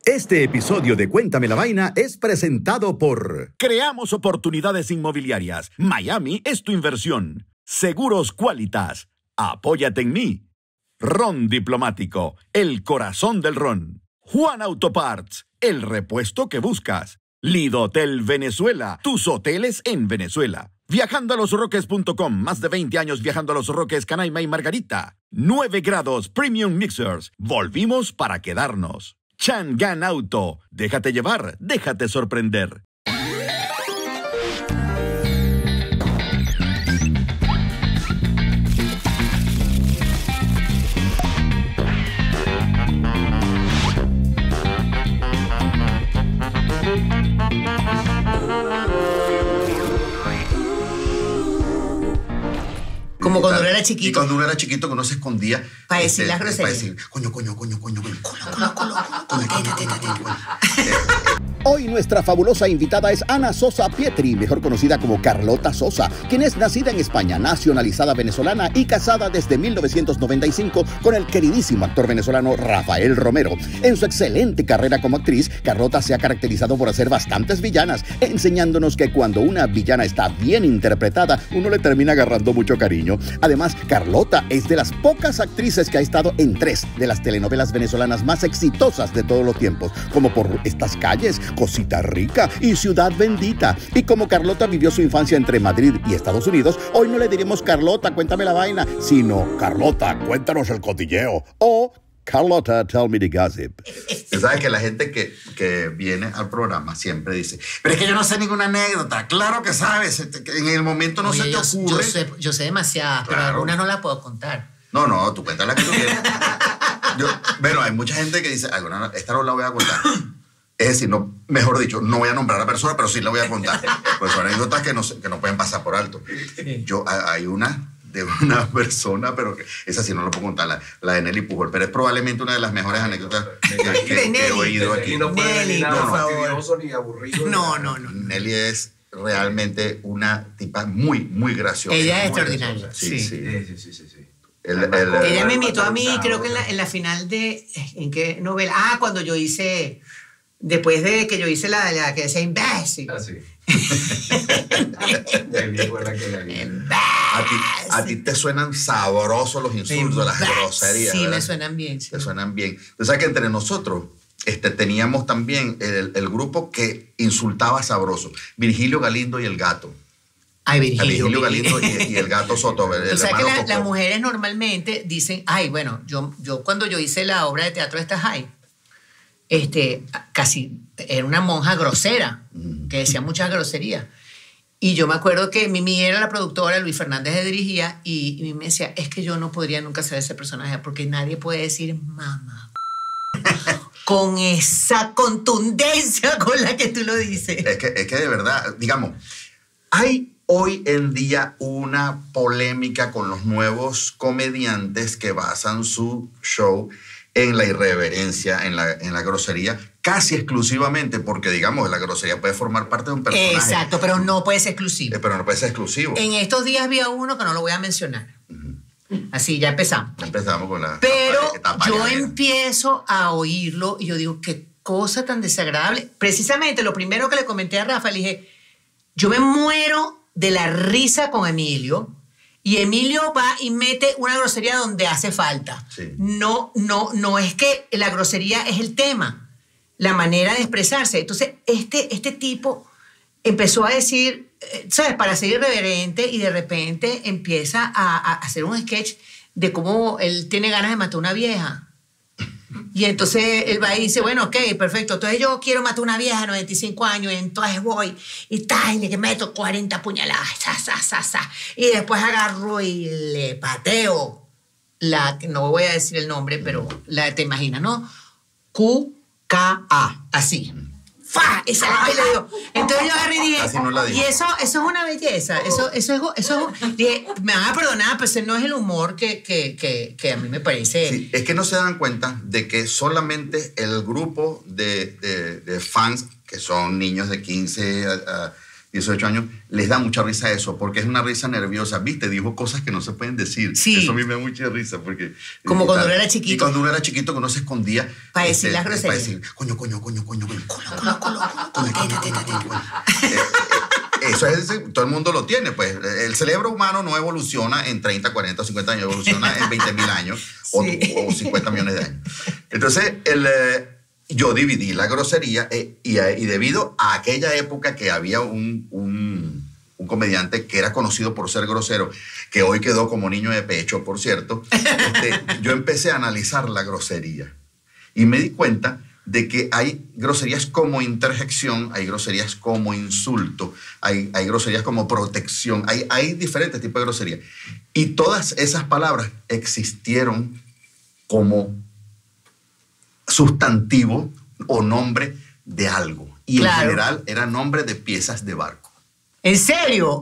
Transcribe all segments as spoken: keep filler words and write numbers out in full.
Este episodio de Cuéntame la Vaina es presentado por Creamos oportunidades inmobiliarias. Miami es tu inversión. Seguros Qualitas. Apóyate en mí. Ron Diplomático, el corazón del ron. Juan Autoparts, el repuesto que buscas. Lidotel Venezuela, tus hoteles en Venezuela. Viajando a los roques punto com, más de veinte años viajando a Los Roques, Canaima y Margarita. nueve grados Premium Mixers, volvimos para quedarnos. Changan Auto, déjate llevar, déjate sorprender. Como cuando uno era chiquito. Y cuando uno era chiquito, que uno se escondía. Para decir este, las groserías. Para decir, coño, coño, coño, coño, coño, coño, coño, coño, coño, coño, coño, coño. Hoy nuestra fabulosa invitada es Ana Sosa Pietri, mejor conocida como Carlota Sosa, quien es nacida en España, nacionalizada venezolana y casada desde mil novecientos noventa y cinco con el queridísimo actor venezolano Rafael Romero. En su excelente carrera como actriz, Carlota se ha caracterizado por hacer bastantes villanas, enseñándonos que cuando una villana está bien interpretada, uno le termina agarrando mucho cariño. Además, Carlota es de las pocas actrices que ha estado en tres de las telenovelas venezolanas más exitosas de todos los tiempos, como Por estas calles, Cosita Rica y Ciudad Bendita. Y como Carlota vivió su infancia entre Madrid y Estados Unidos, hoy no le diremos Carlota, cuéntame la vaina, sino Carlota, cuéntanos el cotilleo, o Carlota, tell me the gossip. ¿Sabes que la gente que, que viene al programa siempre dice, pero es que yo no sé ninguna anécdota? Claro que sabes, en el momento no Oye, se te yo, ocurre. Yo sé, yo sé demasiadas, pero Claro. algunas no las puedo contar. No, no, tú cuéntala que tú quieras. Yo, bueno, hay mucha gente que dice, alguna, esta no la voy a contar. Es decir, no, mejor dicho, no voy a nombrar a la persona, pero sí la voy a contar. Pues son anécdotas que no, se- que no pueden pasar por alto. Yo, hay una de una persona, pero que esa sí no la puedo contar, la, la de Nelly Pujol, pero es probablemente una de las mejores anécdotas que, que- que he Nelly. oído aquí. Y no puede Nelly, venir nada por favor. fastidioso ni aburrido. No, no, no. Nelly es realmente una tipa muy, muy graciosa. Ella es Muy extraordinaria. graciosa. Sí, Sí. sí. Sí, sí, sí, sí, sí. El- el- Ella me invitó a mí, Claro, creo que en la, en la final de... ¿En qué novela? Ah, cuando yo hice... Después de que yo hice la, la que decía imbécil. Ah, sí. De ahí fue la que la vi. a, ti, a ti te suenan sabrosos los insultos, las groserías. Sí, ¿verdad? me suenan bien. Sí. Te suenan bien. Tú sabes que entre nosotros este, teníamos también el, el grupo que insultaba sabroso. Virgilio Galindo y el gato. Ay, A Virgilio. Virgilio Galindo y, y el gato Soto. El O sea que hermano la- Coco. las mujeres normalmente dicen, ay, bueno, yo, yo cuando yo hice la obra de teatro de esta Jai, este, casi era una monja grosera, que decía muchas groserías. Y yo me acuerdo que Mimi era la productora, Luis Fernández le dirigía, y, y Mimi me decía, es que yo no podría nunca ser ese personaje, porque nadie puede decir mamá con esa contundencia con la que tú lo dices. Es que, es que de verdad, digamos, hay hoy en día una polémica con los nuevos comediantes que basan su show en la irreverencia, en la, en la grosería, casi exclusivamente, porque digamos, la grosería puede formar parte de un personaje. Exacto, pero no puede ser exclusivo. Eh, Pero no puede ser exclusivo. En estos días había uno que no lo voy a mencionar. Así, ya empezamos. Empezamos con la Pero etapa yo llanera. empiezo a oírlo y yo digo, qué cosa tan desagradable. Precisamente lo primero que le comenté a Rafa, le dije, yo me muero de la risa con Emilio y Emilio va y mete una grosería donde hace falta. Sí. No, no, no es que la grosería es el tema, la manera de expresarse. Entonces, este, este tipo empezó a decir, eh, ¿sabes? Para ser irreverente y de repente empieza a, a hacer un sketch de cómo él tiene ganas de matar a una vieja. Y entonces él va y dice, bueno, ok, perfecto. Entonces yo quiero matar a una vieja de noventa y cinco años y entonces voy y tal, y le meto cuarenta puñaladas, sa, sa, sa, sa. Y después agarro y le pateo la, no voy a decir el nombre, pero la te imaginas, ¿no? Q K A, así. ¡Fa! Esa la le digo. Entonces yo agarré y dije, Así no la digo. y eso, eso es una belleza, eso, eso es, eso es, dije, me van a perdonar, pero ese no es el humor que, que, que, que a mí me parece. Sí, es que no se dan cuenta de que solamente el grupo de, de, de fans, que son niños de quince a, a dieciocho años, les da mucha risa eso, porque es una risa nerviosa. ¿Viste? Dijo cosas que no se pueden decir. Sí. Eso a mí me da mucha risa, porque... Como eh, cuando tal. uno era chiquito. Y cuando uno era chiquito, que uno se escondía... Para decir las groserías. Para decir, coño, coño, coño, coño, coño, coño, coño, coño, coño, coño, coño, coño, coño, coño. Eh, eh, Eso es, todo el mundo lo tiene, pues. El cerebro humano no evoluciona en treinta, cuarenta o cincuenta años, evoluciona en veinte mil años Sí. o, o cincuenta millones de años. Entonces, el, eh, yo dividí la grosería eh, y, eh, y debido a aquella época que había un, un, un comediante que era conocido por ser grosero, que hoy quedó como niño de pecho, por cierto, este, yo empecé a analizar la grosería y me di cuenta de que hay groserías como interjección, hay groserías como insulto, hay, hay groserías como protección, hay, hay diferentes tipos de groserías. Y todas esas palabras existieron como sustantivo o nombre de algo. Y Claro. en general era nombre de piezas de barco. ¿En serio?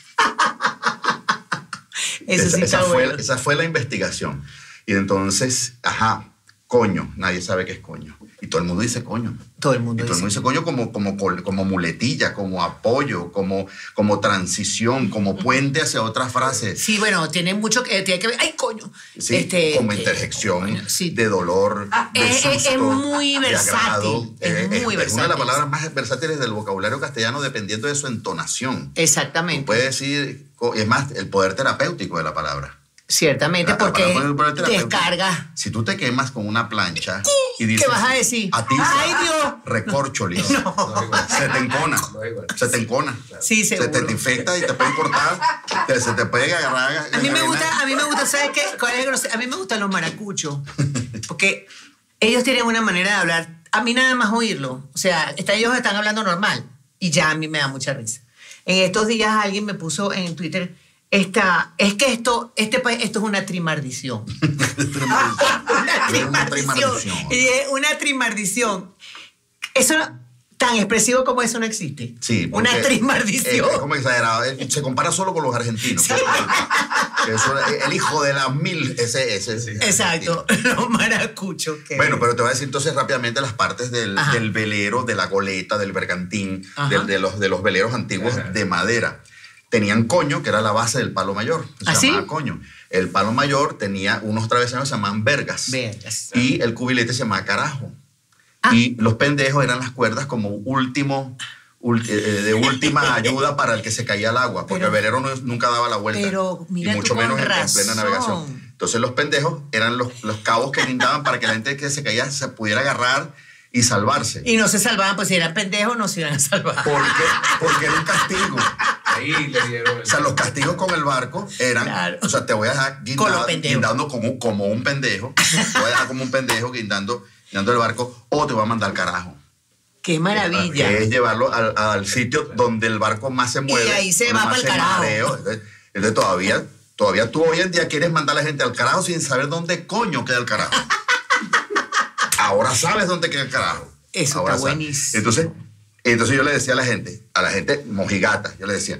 Eso esa, sí esa está fue, bueno. esa fue la investigación. Y entonces, ajá, coño, nadie sabe qué es coño. Y todo el mundo dice coño. Todo el mundo Y todo el dice. mundo dice coño como, como, col- como muletilla, como apoyo, como, como transición, como puente hacia otra frase. Sí, bueno, tiene mucho que, tiene que ver. ¡Ay, coño! Sí, Este, como eh, interjección coño, sí. de dolor, de es- es- susto, es muy de versátil, agrado. es Eh, muy es una de versátil. las palabras más versátiles del vocabulario castellano dependiendo de su entonación. Exactamente. Puede decir, co- es más, el poder terapéutico de la palabra. Ciertamente, La- la porque palabra poder terapéutico. descarga. Si tú te quemas con una plancha y dices... ¿Qué vas a decir? A ti, ¡Ay, Dios! recorcholis. No es igual. Se te encona. No es igual. Se te encona. Sí, Se seguro. te infecta y te pueden cortar. te- se te puede agarrar. A mí me en la gusta, vena. a mí me gusta, ¿sabes qué? ¿Cuál es el grosero? A mí me gustan los maracuchos, porque ellos tienen una manera de hablar, a mí nada más oírlo, o sea, está- ellos están hablando normal y ya a mí me da mucha risa. En estos días alguien me puso en Twitter, esta, es que esto, este país, esto es una trimardición. una Una trimardición. trimardición. Y es una trimardición. Eso no- tan expresivo como eso no existe. Sí, porque una trimardición. Es, es como exagerado. Eh, Se compara solo con los argentinos. Que eso, el hijo de las mil, ese, ese, ese. Exacto, los maracuchos. que- Bueno, pero te voy a decir entonces rápidamente las partes del, Ajá. del velero, de la goleta, del bergantín, Ajá. del- de, los, de los veleros antiguos Ajá. de madera. Tenían coño, que era la base del palo mayor. Se ¿Ah, sí? llamaba coño. El palo mayor tenía unos travesaños que se llamaban vergas. Vergas. Y el cubilete se llamaba carajo. Ah. Y los pendejos eran las cuerdas como último, ul- eh, de última ayuda para el que se caía al agua, porque Pero- el velero no- nunca daba la vuelta. pero mira y tú mucho con menos en, en plena razón. navegación. Entonces los pendejos eran los, los cabos que guindaban para que la gente que se caía se pudiera agarrar y salvarse. Y no se salvaban, pues si eran pendejos no se iban a salvar. ¿Por qué? Porque era un castigo. Ahí le dieron. O sea, los castigos con el barco eran, Claro. o sea, te voy a dejar Con guindado- los pendejos. guindando como, como un pendejo, te voy a dejar como un pendejo guindando, guindando el barco, o te voy a mandar al carajo. ¡Qué maravilla! Que es llevarlo al, al sitio donde el barco más se mueve. ahí se donde va más pa'l se carajo. mareo. Entonces, entonces todavía, todavía tú hoy en día quieres mandar a la gente al carajo sin saber dónde coño queda el carajo. Ahora sabes dónde queda el carajo. Eso Ahora está sabes. buenísimo. Entonces, entonces yo le decía a la gente, a la gente mojigata, yo le decía,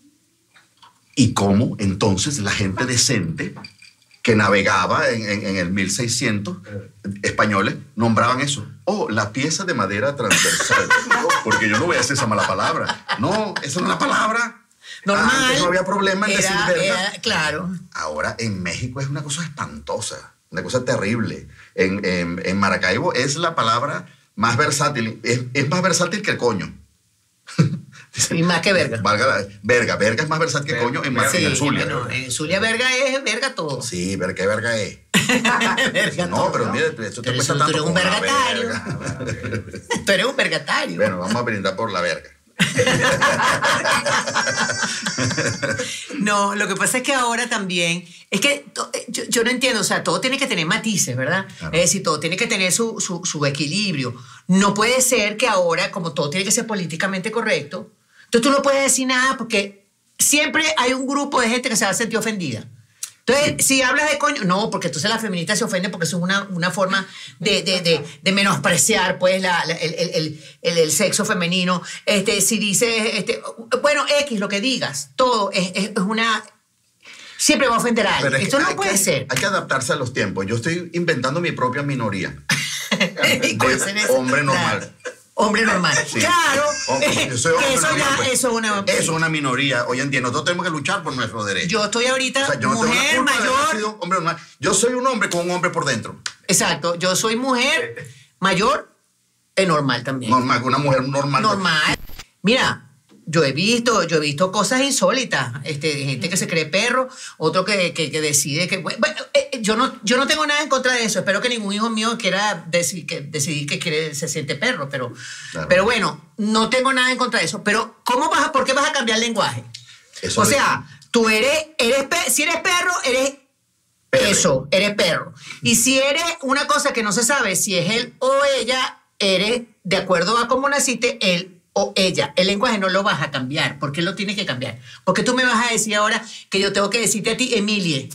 ¿y cómo entonces la gente decente que navegaba en, en- en el mil seiscientos, españoles, nombraban eso? Oh, la pieza de madera transversal. Porque yo no voy a decir esa mala palabra. No, esa no es la palabra. Normal. Antes no había problema en Era- decir verga. era- claro. Ahora en México es una cosa espantosa, una cosa terrible. En, en- en Maracaibo es la palabra más versátil, es, es más versátil que el coño. Y más que verga. Valga la- verga, verga es más versátil que Verga. coño en, Mar- Sí, en el Zulia. bueno, en Zulia verga es verga todo. Sí, verga, ¿qué verga es? Verga No, todo. pero mira, eso te Pero cuesta eso tú tanto eres un como la vergatario. verga. Tú eres un vergatario. Bueno, vamos a brindar por la verga. No, lo que pasa es que ahora también, es que to- yo, yo no entiendo, o sea, todo tiene que tener matices, ¿verdad? Claro. Es decir, todo tiene que tener su, su, su equilibrio. No puede ser que ahora, como todo tiene que ser políticamente correcto, entonces tú no puedes decir nada porque siempre hay un grupo de gente que se va a sentir ofendida. Entonces, si hablas de coño, no, porque entonces las feministas se ofenden porque eso es una, una forma de, de, de, de menospreciar pues, la, la- el, el, el, el- el sexo femenino. Este, si dices, este, bueno, X, lo que digas, todo es, es, es una... Siempre va a ofender a alguien. Pero es que Esto no hay puede que, ser. Hay que adaptarse a los tiempos. Yo estoy inventando mi propia minoría. ¿Y cuál De será esa? hombre normal. Claro. Hombre normal. Sí. Claro. Hombre, yo soy hombre eso normal, ya, pues. eso es una... Eso es una minoría hoy en día. Nosotros tenemos que luchar por nuestros derechos. Yo estoy ahorita O sea, yo no tengo la mujer culpa de haber mayor. sido hombre normal. Yo soy un hombre con un hombre por dentro. Exacto. Yo soy mujer mayor e normal también. Normal, una mujer normal. Normal. Mira, yo he visto, yo he visto cosas insólitas, este, gente que se cree perro, otro que, que, que decide que... Bueno, eh, yo, no, yo no tengo nada en contra de eso, espero que ningún hijo mío quiera deci que, decidir que quiere, se siente perro, pero, Claro. pero bueno, no tengo nada en contra de eso. Pero, ¿cómo vas a, ¿por qué vas a cambiar el lenguaje? Eso o de- sea, tú eres, eres pe- si eres perro, eres... Perre. Eso, eres perro. Y si eres una cosa que no se sabe si es él o ella, eres, de acuerdo a cómo naciste, él o ella. El lenguaje no lo vas a cambiar. ¿Por qué lo tienes que cambiar? Porque tú me vas a decir ahora que yo tengo que decirte a ti, Emilie.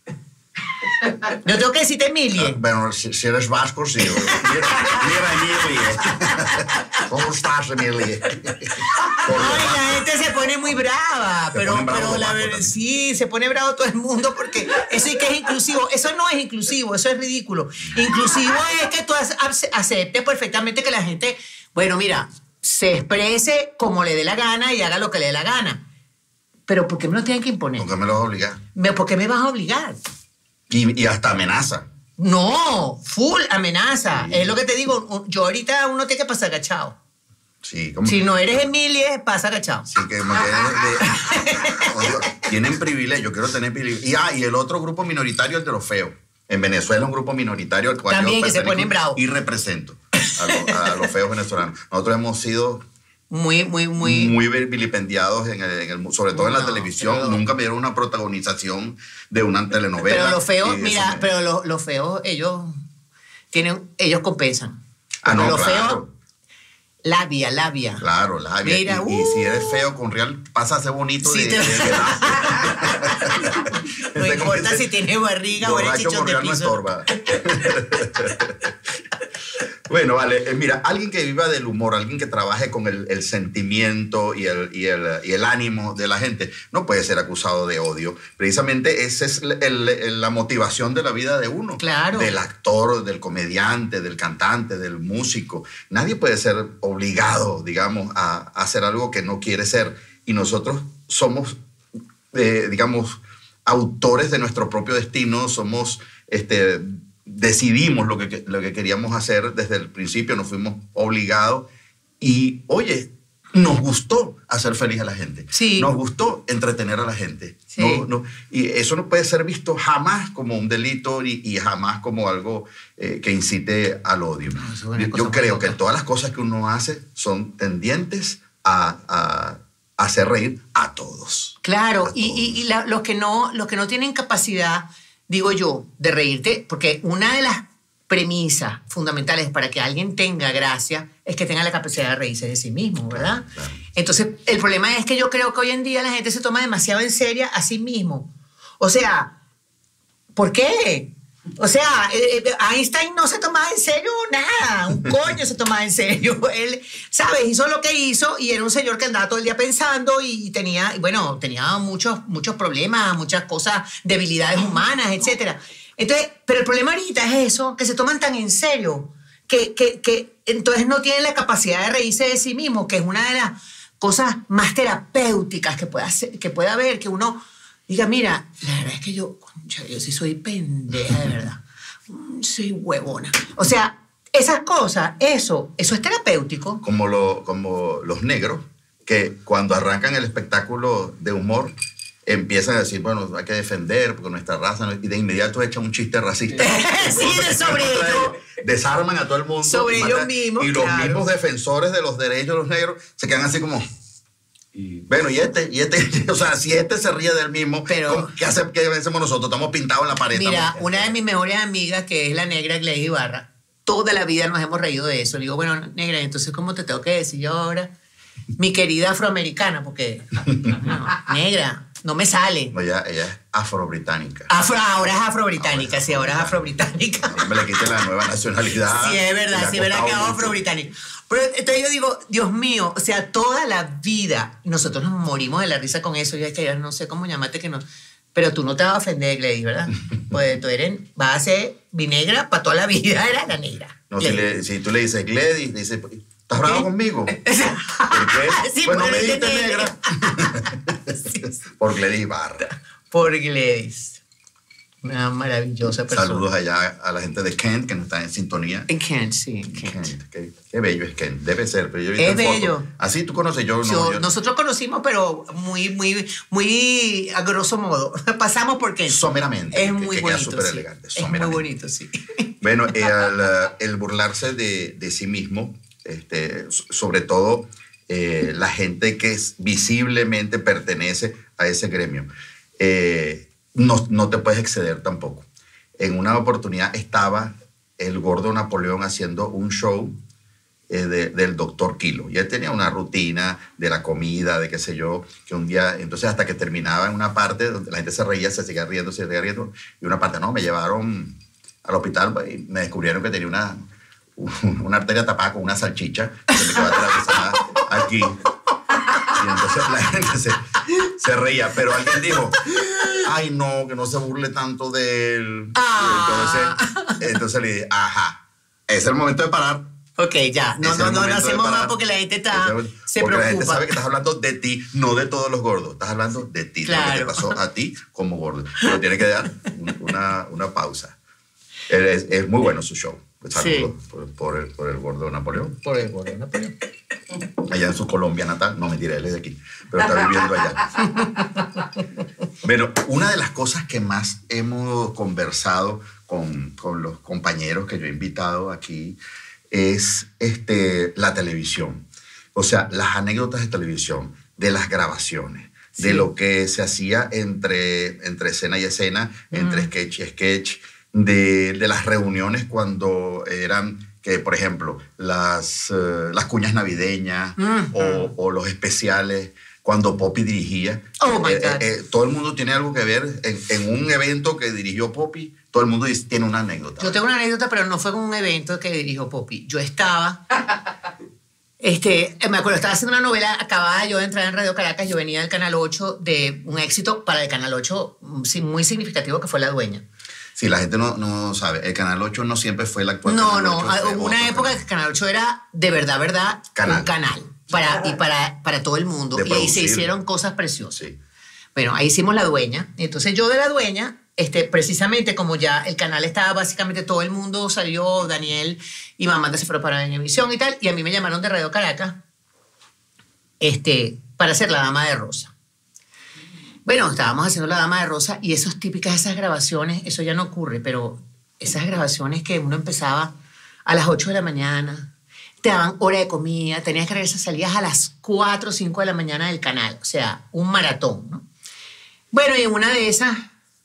Yo tengo que decirte Emilie. Bueno, si, si eres vasco, sí. Mira, mira Emilie. ¿Cómo estás, Emilie? Ay, la gente se pone muy brava, Se pero, ponen bravos pero los la vascos verdad, también. sí, se pone bravo todo el mundo porque eso sí que es inclusivo. Eso no es inclusivo, eso es ridículo. Inclusivo es que tú ace- aceptes perfectamente que la gente, bueno, mira, se exprese como le dé la gana y haga lo que le dé la gana. Pero ¿por qué me lo tienen que imponer? ¿Por qué me lo vas a obligar? Me- ¿Por qué me vas a obligar? Y, y hasta amenaza. No, full amenaza. Es lo que te digo, un- yo ahorita uno tiene que pasar agachado. Sí, como Si no eres Emilie, pasa agachado. Sí, que me quedé de- Oye, tienen privilegio, yo quiero tener privilegio. Y, ah, y el otro grupo minoritario, el de los feos. En Venezuela es un grupo minoritario al cual También yo que se pertenezco ponen bravos. y represento a, lo- a los feos venezolanos. Nosotros hemos sido Muy, muy, muy... muy vilipendiados, en el, en el- sobre todo en la No, televisión. pero- Nunca me dieron una protagonización de una telenovela. Pero los feos, y mira, eso me- pero los, los feos, ellos tienen, ellos compensan. Ah, no, los claro. feos, labia, labia. Claro, labia. Mira, y, y si uh. eres feo con real, pasa a ser bonito Sí, de, te- de- de- No Este, como importa dice, si tienes barriga o eres borracho chichón con de real no piso. estorba. Bueno, vale, eh, mira, alguien que viva del humor, alguien que trabaje con el, el sentimiento y el, y, el, y el ánimo de la gente, no puede ser acusado de odio. Precisamente esa es el- el- el- la motivación de la vida de uno. Claro. Del actor, del comediante, del cantante, del músico. Nadie puede ser obligado, digamos, a, a hacer algo que no quiere ser. Y nosotros somos, eh, digamos, autores de nuestro propio destino, somos... Este, decidimos lo que, lo que queríamos hacer desde el principio, nos fuimos obligados y, oye, nos gustó hacer feliz a la gente. Sí. Nos gustó entretener a la gente. Sí. No, no, y eso no puede ser visto jamás como un delito y, y jamás como algo eh, que incite al odio. No, eso es una yo cosa yo creo muy que loca. todas las cosas que uno hace son tendientes a, a hacer reír a todos. Claro, A y, todos. y, y la- los, que no, los que no tienen capacidad, digo yo, de reírte, porque una de las premisas fundamentales para que alguien tenga gracia es que tenga la capacidad de reírse de sí mismo, ¿verdad? Claro, claro. Entonces, el problema es que yo creo que hoy en día la gente se toma demasiado en serio a sí mismo. O sea, ¿por qué? O sea, eh, eh, Einstein no se tomaba en serio nada, un coño se tomaba en serio. Él, ¿sabes? Hizo lo que hizo y era un señor que andaba todo el día pensando y tenía, bueno, tenía muchos, muchos problemas, muchas cosas, debilidades humanas, etcétera. Entonces, pero el problema ahorita es eso, que se toman tan en serio, que, que, que entonces no tienen la capacidad de reírse de sí mismo, que es una de las cosas más terapéuticas que puede, hacer, que puede haber, que uno diga, mira, la verdad es que yo, concha, yo sí soy pendeja de verdad, Mm, soy huevona. O sea, esas cosas, eso, eso es terapéutico. Como, lo, como los negros, que cuando arrancan el espectáculo de humor, empiezan a decir, bueno, hay que defender porque nuestra raza, no- y de inmediato echan un chiste racista. Sí, de sobre ellos. Desarman a todo el mundo. Sobre y ellos matan- mismos, Y los claro. mismos defensores de los derechos de los negros se quedan así como, Y bueno, y este, y este, o sea, si este se ríe del mismo, Pero- ¿cómo- ¿qué, hace, ¿qué hacemos nosotros? Estamos pintados en la pared. Mira, estamos- una de mis mejores amigas, que es la negra Gladys Ibarra, toda la vida nos hemos reído de eso. Le digo, bueno, negra, entonces, ¿cómo te tengo que decir yo ahora? Mi querida afroamericana, porque, no, negra, no me sale. No, ella, ella es afro-británica. Afro, ahora es afrobritánica, sí, ahora es afrobritánica. No me le quite la nueva nacionalidad. Sí, es verdad, Le ha sí, es verdad que es costado mucho. afrobritánica. Pero entonces yo digo, Dios mío, o sea, toda la vida, nosotros nos morimos de la risa con eso. Yo es que ya no sé cómo llamarte que no. Pero tú no te vas a ofender, Gladys, ¿verdad? Pues tú eres, vas a ser mi negra para toda la vida, era la negra. No, si, Gladys. le- si tú le dices Gladys, dice, ¿Estás bravo conmigo? ¿Por qué? Sí, pues no por me el dijiste negro. negra. Sí, sí. Por Gladys Barra. Por Gladys. Una maravillosa persona. Saludos allá a la gente de Kent que nos está en sintonía. En Kent, sí, en Kent. Kent, qué, qué bello es Kent. Debe ser, pero yo he visto Es en fotos. bello. Así tú conoces, yo no. Yo- yo- nosotros conocimos, pero muy, muy, muy a grosso modo. Pasamos por Kent. Someramente. Es que- muy que queda bonito. súper sí. elegante. Es muy Someramente. bonito, sí. Bueno, el, uh, el burlarse de, de sí mismo, este, so- sobre todo eh, la gente que es- visiblemente pertenece a ese gremio, eh, no, no te puedes exceder tampoco. En una oportunidad estaba el gordo Napoleón haciendo un show eh, de- del doctor Kilo. Y él tenía una rutina de la comida, de qué sé yo, que un día, entonces hasta que terminaba en una parte donde la gente se reía, se seguía riendo, se seguía riendo, y una parte, no, me llevaron al hospital y me descubrieron que tenía una, una arteria tapada con una salchicha que se me quedó atravesada aquí. Y entonces la gente se, se reía, pero alguien dijo, ay no, que no se burle tanto de él. Ah. Entonces, entonces le dije, ajá, es el momento de parar. Ok, ya. No, Es no, el no, no momento de hacemos parar. más porque la gente está, Porque se la gente preocupa. sabe que estás hablando de ti, no de todos los gordos. Estás hablando de ti, de lo que te Claro. pasó a ti como gordo. Pero tiene que dar un- una, una pausa. Es, es muy bueno su show. Saludos por, por el, por el gordo Napoleón. Por el gordo Napoleón. Allá en su Colombia natal. No, mentira, él es de aquí. Pero está viviendo allá. Bueno, una de las cosas que más hemos conversado con, con los compañeros que yo he invitado aquí es este, la televisión. O sea, las anécdotas de televisión, de las grabaciones, Sí. de lo que se hacía entre, entre escena y escena, entre sketch y sketch, de, de las reuniones cuando eran, que por ejemplo, las, eh, las cuñas navideñas Ujú. o, o los especiales, cuando Poppy dirigía. Oh, my Eh, God. eh, eh, todo el mundo tiene algo que ver en, en un evento que dirigió Poppy, todo el mundo dice- tiene una anécdota. Yo tengo una anécdota, pero no fue en un evento que dirigió Poppy. Yo estaba, este, me acuerdo, estaba haciendo una novela, acababa yo de entrar en Radio Caracas, yo venía del Canal ocho de un éxito para el Canal ocho mm, sí, muy significativo que fue La Dueña. Si la gente no, no sabe, el Canal ocho no siempre fue el actual No, Canal no, ocho, fue hubo una otro época que canal. el Canal ocho era de verdad, verdad, Canal. un canal para, y para, para todo el mundo. De Y ahí se producir. hicieron cosas preciosas. Sí. Bueno, ahí hicimos La Dueña. Entonces yo de La Dueña, este, precisamente como ya el canal estaba básicamente todo el mundo, salió Daniel y Mamanda se fueron para Venevisión y tal, y a mí me llamaron de Radio Caracas este, para hacer La Dama de Rosa. Bueno, estábamos haciendo La Dama de Rosa y esas típicas, esas grabaciones, eso ya no ocurre, pero esas grabaciones que uno empezaba a las ocho de la mañana, te daban hora de comida, tenías que regresar, salías a las cuatro o cinco de la mañana del canal, o sea, un maratón, ¿no? Bueno, y en una de esas,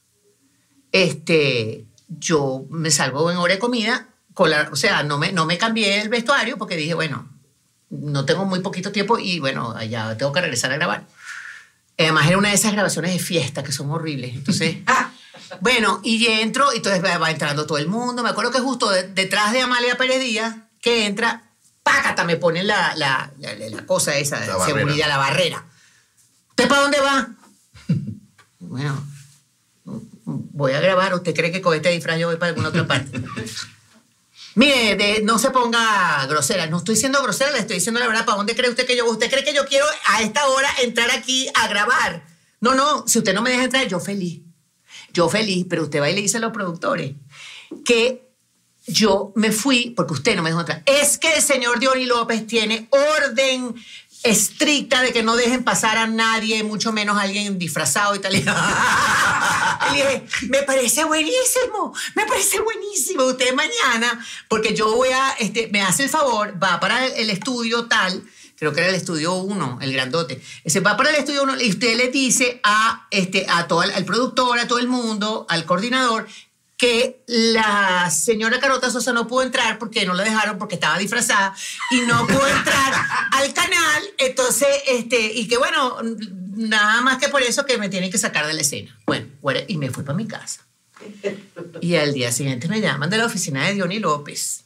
este, yo me salgo en hora de comida, con la, o sea, no me, no me cambié el vestuario porque dije, bueno, no tengo muy poquito tiempo y bueno, ya tengo que regresar a grabar. Además era una de esas grabaciones de fiesta que son horribles, entonces... Bueno, y entro, y entonces va, va entrando todo el mundo. Me acuerdo que justo de- detrás de Amalia Pérez Díaz, que entra, pácata, me ponen la, la, la, la cosa esa de La barrera. seguridad, la barrera. ¿Usted para dónde va? Bueno, voy a grabar. ¿Usted cree que con este disfraz yo voy para alguna otra parte? Mire, de- no se ponga grosera. No estoy siendo grosera, le estoy diciendo la verdad. ¿Para dónde cree usted que yo voy? ¿Usted cree que yo quiero a esta hora entrar aquí a grabar? No, no, si usted no me deja entrar, yo feliz. Yo feliz, pero usted va y le dice a los productores que yo me fui porque usted no me dejó entrar. Es que el señor Diony López tiene orden estricta de que no dejen pasar a nadie, mucho menos a alguien disfrazado y tal. Y le dije, me parece buenísimo, me parece buenísimo. Usted mañana, porque yo voy a, este, me hace el favor, va para el estudio tal, creo que era el estudio uno, el grandote. Ese va para el estudio uno y usted le dice a, este, a todo el, al productor, a todo el mundo, al coordinador, que la señora Carlota Sosa no pudo entrar porque no la dejaron porque estaba disfrazada y no pudo entrar al canal. Entonces, este, y que bueno, nada más que por eso que me tienen que sacar de la escena. Bueno, bueno, y me fui para mi casa. Y al día siguiente me llaman de la oficina de Diony López.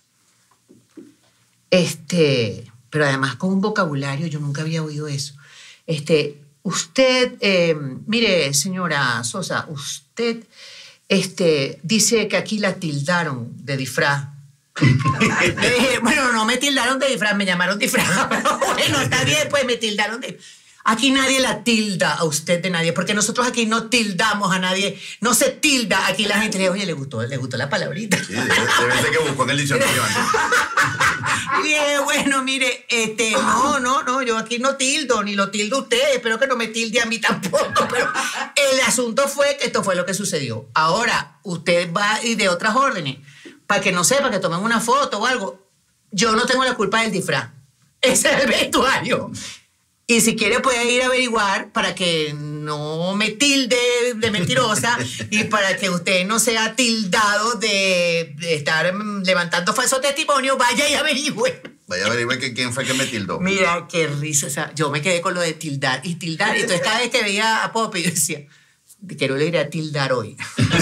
Este, pero además con un vocabulario, yo nunca había oído eso. Este, usted, eh, mire, señora Sosa, usted este, dice que aquí la tildaron de disfraz. Le dije, bueno, no me tildaron de disfraz, me llamaron disfraz. Pero bueno, está bien, pues me tildaron de... Aquí nadie la tilda a usted de nadie, porque nosotros aquí no tildamos a nadie, no se tilda. Aquí la gente le dice, oye, le gustó, le gustó la palabrita. Sí, debe ser que buscó en el diccionario antes. Y dije, bueno, mire, este, no, no, no, yo aquí no tildo, ni lo tildo a usted, espero que no me tilde a mí tampoco, pero el asunto fue que esto fue lo que sucedió. Ahora, usted va y de otras órdenes, para que no sepa, que tomen una foto o algo, yo no tengo la culpa del disfraz, ese es el vestuario. Y si quiere puede ir a averiguar para que no me tilde de mentirosa y para que usted no sea tildado de, de estar levantando falso testimonio, vaya y averigüe. Vaya a averiguar que quién fue que me tildó. Mira, qué risa. O sea, yo me quedé con lo de tildar y tildar. Y entonces cada vez que veía a Poppy yo decía, quiero ir a tildar hoy.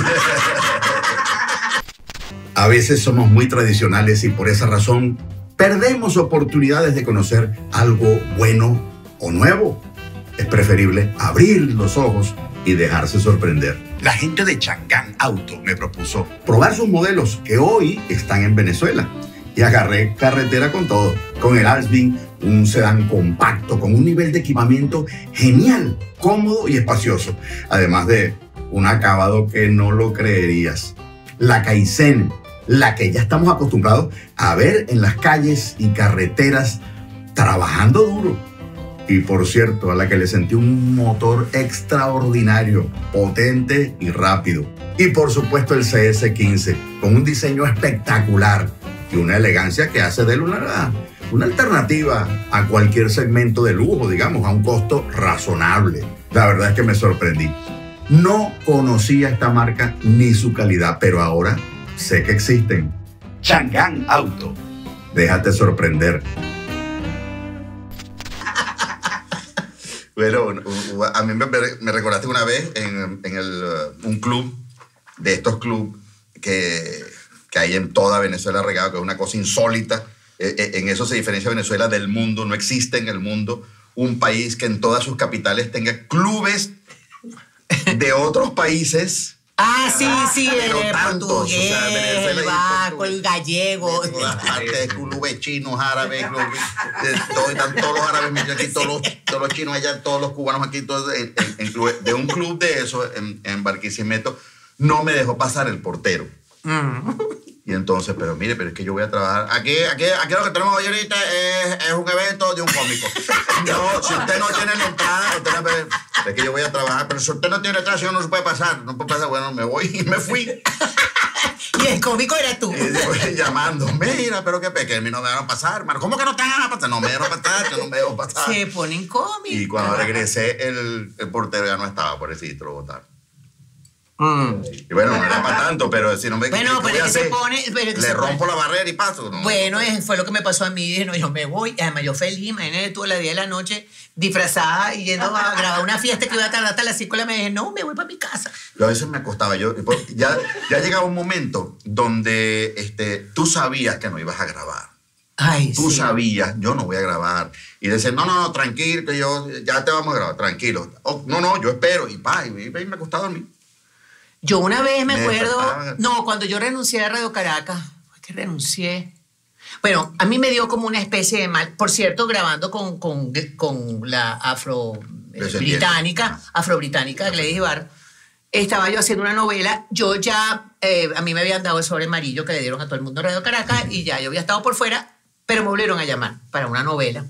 A veces somos muy tradicionales y por esa razón perdemos oportunidades de conocer algo bueno o nuevo. Es preferible abrir los ojos y dejarse sorprender. La gente de Chang'an Auto me propuso probar sus modelos que hoy están en Venezuela. Y agarré carretera con todo. Con el Alsbin, un sedán compacto con un nivel de equipamiento genial, cómodo y espacioso. Además de un acabado que no lo creerías. La Kaizen, la que ya estamos acostumbrados a ver en las calles y carreteras trabajando duro. Y por cierto, a la que le sentí un motor extraordinario, potente y rápido. Y por supuesto el C S quince, con un diseño espectacular y una elegancia que hace de él una, una alternativa a cualquier segmento de lujo, digamos, a un costo razonable. La verdad es que me sorprendí. No conocía esta marca ni su calidad, pero ahora sé que existen. Chang'an Auto. Déjate sorprender. Bueno, a mí me, me recordaste una vez en, en el, uh, un club, de estos clubes que, que hay en toda Venezuela regado, que es una cosa insólita. Eh, en eso se diferencia Venezuela del mundo. No existe en el mundo un país que en todas sus capitales tenga clubes de otros países. Ah, sí, sí, pero el tantos, portugués, o sea, Venezuela el y vasco, portugués, el gallego. de todas partes, clubes chinos, árabes, clubes, de todo, están todos los árabes metidos aquí, todos los, todos los chinos allá, todos los cubanos aquí, todos en, en, en clubes. De un club de eso, en, en Barquisimeto, no me dejó pasar el portero. Mm. Y entonces, pero mire, pero es que yo voy a trabajar. Aquí, aquí, aquí lo que tenemos hoy ahorita es, es un evento de un cómico. No, si usted no tiene la entrada, usted no puede, es que yo voy a trabajar, pero si usted no tiene entrada, si no se puede pasar. No puede pasar, bueno, me voy y me fui. Y el cómico era tú. Y después llamando, mira, pero qué peque, a mí no me van a pasar, hermano. ¿Cómo que no te van a pasar? No me dejaron pasar, que no me dejo pasar. Se ponen cómicos. Y cuando regresé, el, el portero ya no estaba, pobrecito, lo botaron. Mm. Y bueno, no era para tanto, pero si no me... Bueno, ¿qué pero voy a es que se hacer? pone... Pero es que Le se rompo pone. la barrera y paso. No, Bueno, es- fue lo que me pasó a mí. Dije, no, yo me voy. Además, yo feliz, imagínate tú a las diez de la noche, disfrazada y yendo a grabar una fiesta que iba a tardar hasta las cinco de la mañana. Dije, no, me voy para mi casa. Yo a veces me acostaba. Yo, pues, ya, ya llegaba un momento donde este, tú sabías que no ibas a grabar. Ay, Tú sí. sabías, yo no voy a grabar. Y decían, no, no, no, tranquilo, que yo ya te vamos a grabar, tranquilo. Oh, no, no, yo espero. Y pa, y, y me acostaba a dormir. Yo una vez me Me acuerdo, despertaba. no, cuando yo renuncié a Radio Caracas, fue que renuncié. Bueno, a mí me dio como una especie de mal, por cierto, grabando con, con, con la afro eh, Descendiente. británica, afro-británica, Gladys Ibar, estaba yo haciendo una novela, yo ya, eh, a mí me habían dado el sobre amarillo que le dieron a todo el mundo en Radio Caracas y ya yo había estado por fuera, pero me volvieron a llamar para una novela.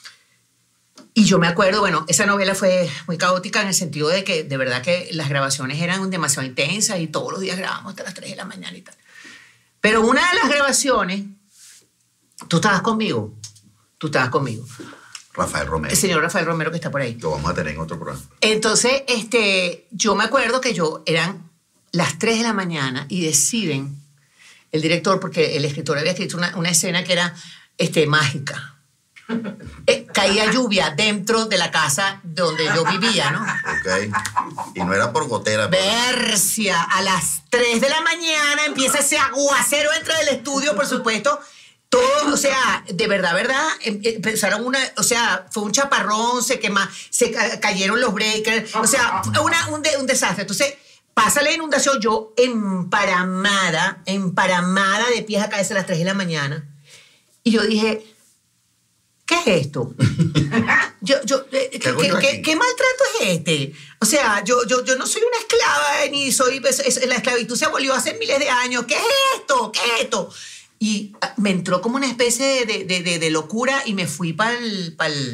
Y yo me acuerdo, bueno, esa novela fue muy caótica en el sentido de que de verdad que las grabaciones eran demasiado intensas y todos los días grabábamos hasta las tres de la mañana y tal. Pero una de las grabaciones, tú estabas conmigo, tú estabas conmigo, Rafael Romero. el señor Rafael Romero que está por ahí. Lo vamos a tener en otro programa. Entonces, este, yo me acuerdo que yo eran las tres de la mañana y deciden, el director, porque el escritor había escrito una, una escena que era este, mágica. Eh, caía lluvia dentro de la casa donde yo vivía, ¿no? Ok. Y no era por gotera. pero- Bercia, a las tres de la mañana empieza ese aguacero dentro del estudio, por supuesto. Todo, o sea, de verdad, verdad, em- empezaron una, o sea, fue un chaparrón, se quema, se ca- cayeron los breakers, o sea, fue una, un, de- un desastre. Entonces, pasa la inundación, yo emparamada, emparamada de pies a cabeza a las tres de la mañana. Y yo dije, ¿qué es esto? yo, yo, eh, ¿qué, qué, qué, ¿Qué maltrato es este? O sea, yo, yo, yo no soy una esclava, eh, ni soy... Es, es, la esclavitud se abolió hace miles de años. ¿Qué es esto? ¿Qué es esto? Y me entró como una especie de, de, de, de locura y me fui para el...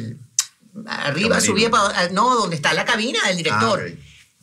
Arriba, subí para... No, donde está la cabina del director. Ah, okay.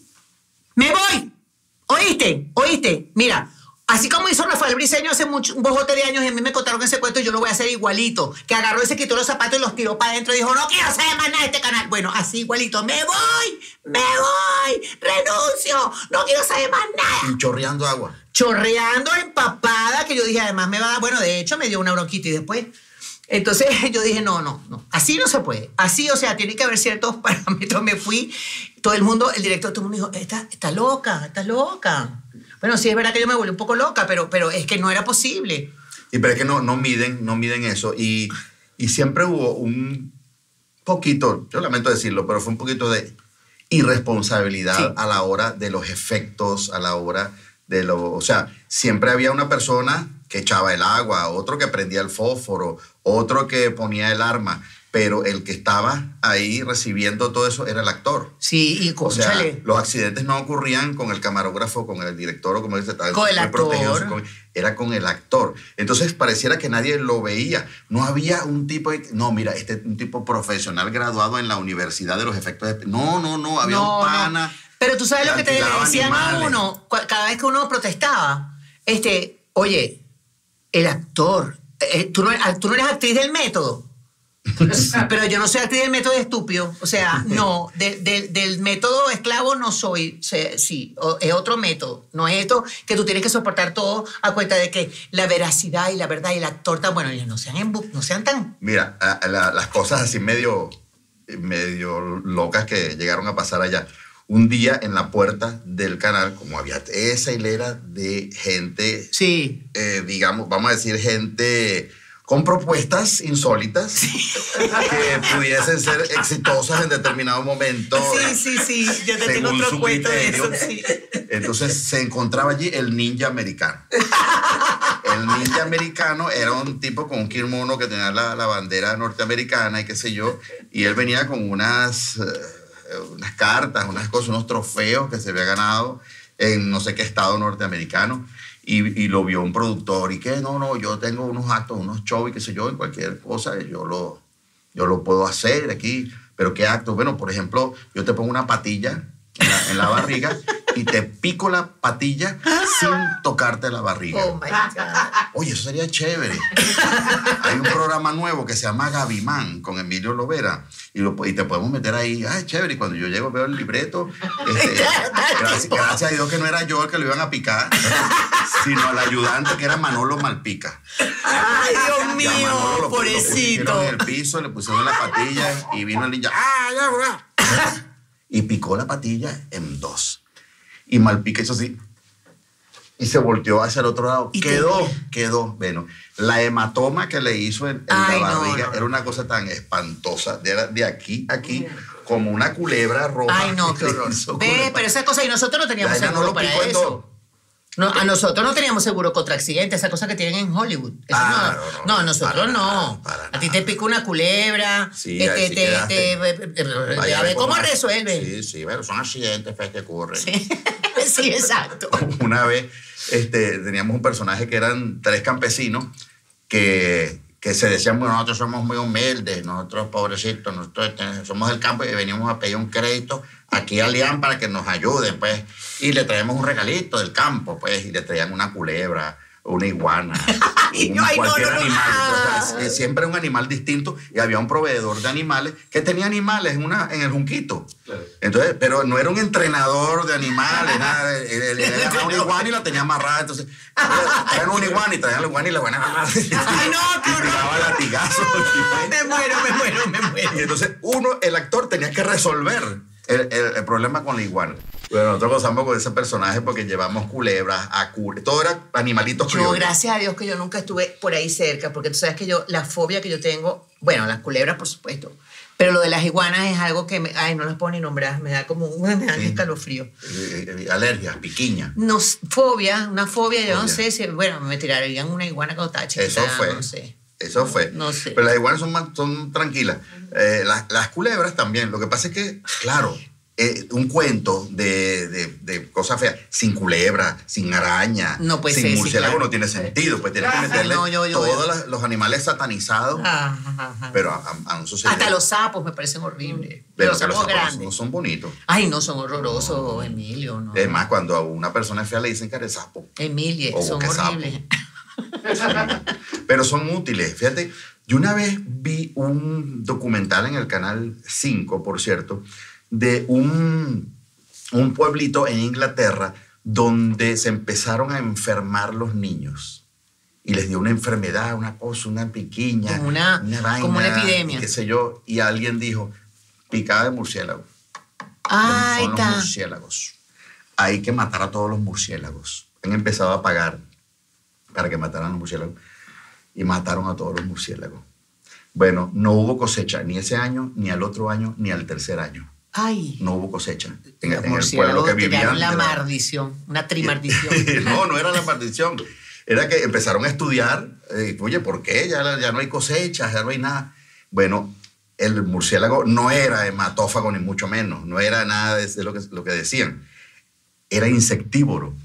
¡Me voy! ¿Oíste? ¿Oíste? Mira... Así como hizo Rafael Briceño hace mucho, un bojote de años y a mí me contaron ese cuento y yo lo voy a hacer igualito. Que agarró y se quitó los zapatos y los tiró para adentro y dijo, no quiero saber más nada de este canal. Bueno, así igualito. ¡Me voy! ¡Me voy! ¡Renuncio! ¡No quiero saber más nada! Y chorreando agua. Chorreando, empapada, que yo dije, además me va a dar... Bueno, de hecho me dio una bronquitis después. Entonces yo dije, no, no, no. Así no se puede. Así, o sea, tiene que haber ciertos parámetros. Me fui, todo el mundo, el director, todo el mundo dijo, está, está loca, está loca. Bueno, sí es verdad que yo me volví un poco loca, pero, pero es que no era posible. Y pero es que no, no miden, no miden eso. Y, y siempre hubo un poquito, yo lamento decirlo, pero fue un poquito de irresponsabilidad sí. a la hora de los efectos, a la hora de lo... O sea, siempre había una persona que echaba el agua, otro que prendía el fósforo, otro que ponía el arma, pero el que estaba ahí recibiendo todo eso era el actor. Sí, y o sea, los accidentes no ocurrían con el camarógrafo, con el director o como dice, con el actor. Con, era con el actor. Entonces pareciera que nadie lo veía. No había un tipo de, no, mira, este un tipo profesional graduado en la Universidad de los Efectos de... No, no, no, había no, un pana. No. Pero tú sabes lo que te decían a uno cada vez que uno protestaba. Este, oye, el actor, eh, tú, no, tú no eres actriz del método. Pero yo no soy actriz del método estúpido. O sea, no, de, de, del método esclavo no soy. O sea, sí, es otro método. No es esto que tú tienes que soportar todo a cuenta de que la veracidad y la verdad y el actor tan bueno. No sean, en, no sean tan... Mira, a, la, las cosas así medio, medio locas que llegaron a pasar allá. Un día en la puerta del canal, como había esa hilera de gente, sí. eh, digamos, vamos a decir, gente... con propuestas insólitas sí. que pudiesen ser exitosas en determinado momento. Sí, sí, sí. Yo te tengo otro cuento de eso. Sí. Entonces se encontraba allí el ninja americano. El ninja americano era un tipo con un kimono que tenía la, la bandera norteamericana y qué sé yo. Y él venía con unas, uh, unas cartas, unas cosas, unos trofeos que se había ganado en no sé qué estado norteamericano. Y, y lo vio un productor y que no, no, yo tengo unos actos, unos shows y qué sé yo, en cualquier cosa, yo lo, yo lo puedo hacer aquí. Pero ¿qué actos? Bueno, por ejemplo, yo te pongo una patilla en la, en la barriga y te pico la patilla sin tocarte la barriga. Oh, my God. Oye, eso sería chévere. Hay un programa nuevo que se llama Gavimán con Emilio Lovera y, lo, y te podemos meter ahí. Ay, chévere. Y cuando yo llego veo el libreto, este, gracias, gracias a Dios que no era yo el que lo iban a picar, sino al ayudante que era Manolo Malpica. Ay, Dios mío, lo, pobrecito. Lo pusieron en el piso, le pusieron la patilla y vino el ninja. ¡Ah, ya, ya! Y picó la patilla en dos. Y Malpica hizo así. Y se volteó hacia el otro lado. Quedó, te... quedó. Bueno, la hematoma que le hizo en, en Ay, la barriga no, no. era una cosa tan espantosa. De, de aquí a aquí, como una culebra roja. Ay, no, qué horror. Ve, pero esa cosa, y nosotros no teníamos seguro no para eso. No, a nosotros no teníamos seguro contra accidentes, esa cosa que tienen en Hollywood. Eso ah, no, no, no, no, nosotros no. Nada, para a ti nada. te pica una culebra, sí, este, sí te, te, te, te, a ver cómo resuelve. Sí, sí, pero son accidentes que ocurren. Sí, sí, exacto. Una vez este, teníamos un personaje que eran tres campesinos que, que se decían, bueno, nosotros somos muy humildes, nosotros pobrecitos, nosotros somos del campo y venimos a pedir un crédito aquí a Lian para que nos ayuden, pues, y le traemos un regalito del campo, pues, y le traían una culebra, una iguana, Ay, un, no, ay, cualquier no, no, animal, no. o sea, siempre un animal distinto, y había un proveedor de animales que tenía animales en, una, en el junquito. Claro. Entonces, pero no era un entrenador de animales, nada, él agarraba una iguana y la tenía amarrada, entonces, traían una iguana y traían la iguana y la iguana, Ay, no, qué y tiraba latigazos. Me muero, me muero, me muero. Y entonces, uno, el actor, tenía que resolver El, el, el problema con la iguana. Bueno, nosotros gozamos con ese personaje porque llevamos culebras, acules, todo era animalitos Yo, criollos. gracias a Dios que yo nunca estuve por ahí cerca, porque tú sabes que yo, la fobia que yo tengo, bueno, las culebras, por supuesto, Pero lo de las iguanas es algo que, me, ay, no las puedo ni nombrar, me da como me da Sí. escalofrío. Eh, eh, alergias, piquiña. No, fobia, una fobia, yo no Fobia. sé si, bueno, me tirarían una iguana cuando estaba chiquita, Eso fue. no sé. Eso fue. No sé. Pero las iguanas son, más, son tranquilas. Eh, las, las culebras también. Lo que pasa es que, claro, eh, un cuento de, de, de cosas feas, sin culebra, sin araña, No puede sin ser, sí, murciélago, claro. no tiene sentido. Pues tienes que meterle no, yo- yo- todos las- los animales satanizados. Ah, ajá, ajá. Pero a, a, a un suceder. Hasta los sapos me parecen horribles. Pero los que los sapos sapos grandes. no son bonitos. Ay, no, son horrorosos, Emilio. No. Es más, cuando a una persona es fea le dicen cara de sapo. Emilie, O son boca sapo. horribles. Pero son útiles. Fíjate, yo una vez vi un documental en el canal cinco, por cierto, de un, un pueblito en Inglaterra donde se empezaron a enfermar los niños. Y les dio una enfermedad, una cosa, una piquiña, Como una- como una epidemia. y qué sé yo. Y alguien dijo, picada de murciélago. Ay, Son los está. murciélagos. Hay que matar a todos los murciélagos. Han empezado a pagar para que mataran a los murciélagos y mataron a todos los murciélagos. Bueno, no hubo cosecha ni ese año, ni al otro año, ni al tercer año. Ay. No hubo cosecha en, Los en el pueblo murciélagos que tiraron vivían. la de maldición, una trimaldición. no, no era la maldición. Era que empezaron a estudiar, eh, oye, ¿por qué? Ya, ya no hay cosechas, ya no hay nada. Bueno, el murciélago no era hematófago ni mucho menos, no era nada de, de lo, que, lo que decían. Era insectívoro.